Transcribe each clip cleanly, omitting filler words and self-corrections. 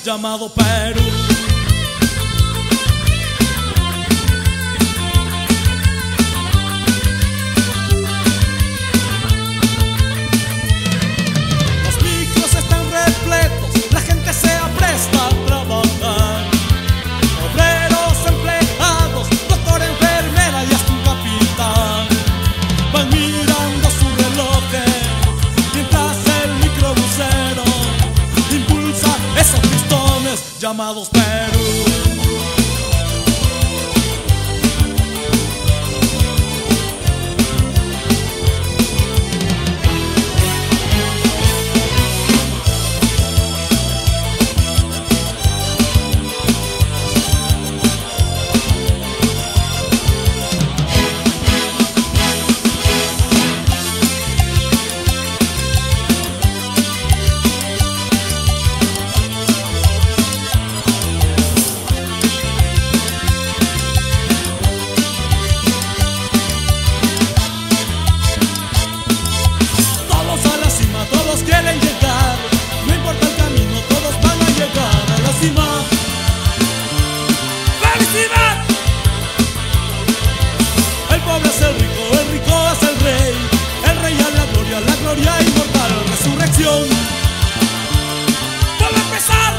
llamado Perú. Los micros están repletos, la gente se apresta a trabajar. Obreros, empleados, doctor, enfermera y hasta un capitán van mirando su reloj mientras el microbusero impulsa esos pistones llamados Perú. Quieren llegar, no importa el camino, todos van a llegar a la cima. ¡Felicidad! El pobre es el rico es el rey a la gloria inmortal, resurrección. Vuelve a empezar,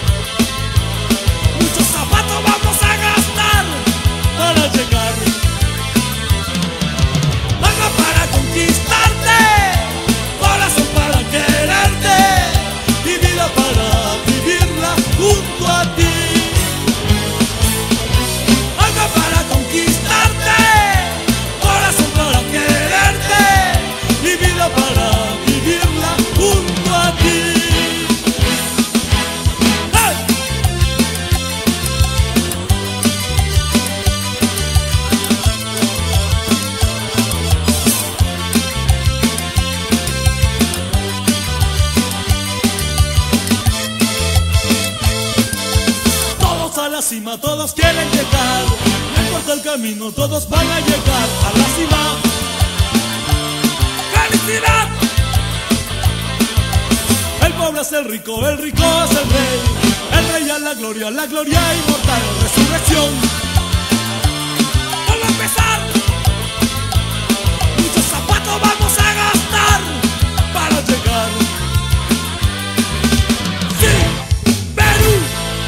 muchos zapatos vamos a gastar para llegar. Alma para conquistarte, corazón para quererte y vida para vivirla junto a ti. Alma para conquistarte, corazón para quererte y vida para vivirla junto a ti. ¡Hey! A la cima, todos quieren llegar, no importa el camino, todos van a llegar a la cima. ¡Felicidad! El pobre es el rico es el rey a la gloria inmortal, resurrección. Vuelve a empezar, muchos zapatos vamos a gastar para llegar. ¡Sí! ¡Perú!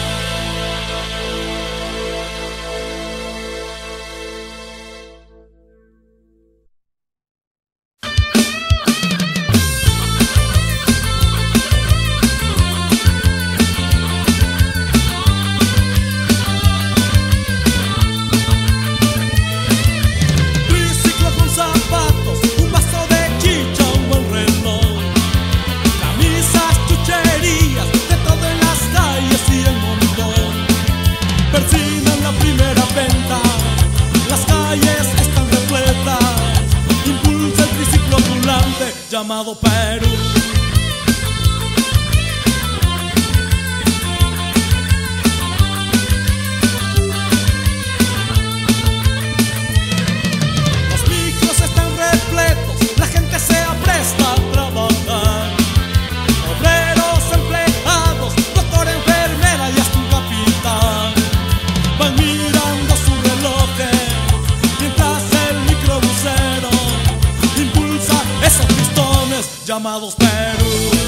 Persignan la primera venta, las calles están repletas, impulsa el triciclo ambulante llamado Perú. Los micros están repletos, la gente se apresta a trabajar. Obreros, empleados, doctor, enfermera y hasta un capitán van mirando su reloj mientras el microbusero impulsa esos pistones llamados Perú.